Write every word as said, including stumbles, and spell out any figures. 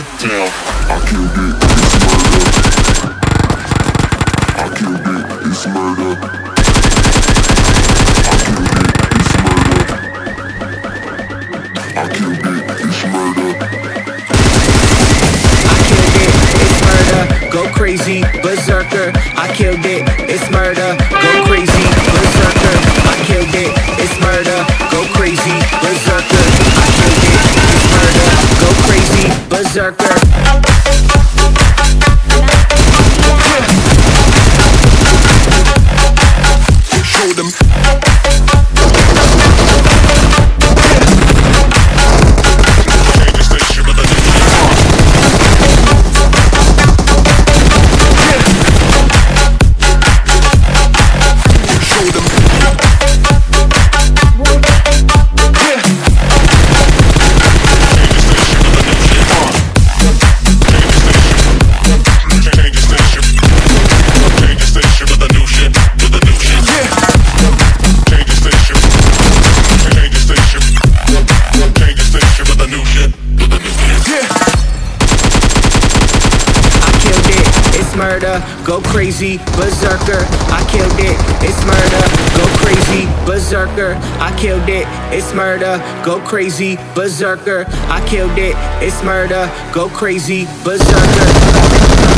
it down. I killed it, it's murder. I killed it, it's murder. I killed it, it's murder. I killed it, it's murder. Go crazy, berserker. I killed it, it's murder. Go crazy, berserker. I killed it, it's murder. Go crazy, berserker. I killed it, it's murder. Go crazy, berserker. Show them. Go crazy, berserker. I killed it, it's murder. Go crazy, berserker. I killed it, it's murder. Go crazy, berserker. I killed it, it's murder. Go crazy, berserker.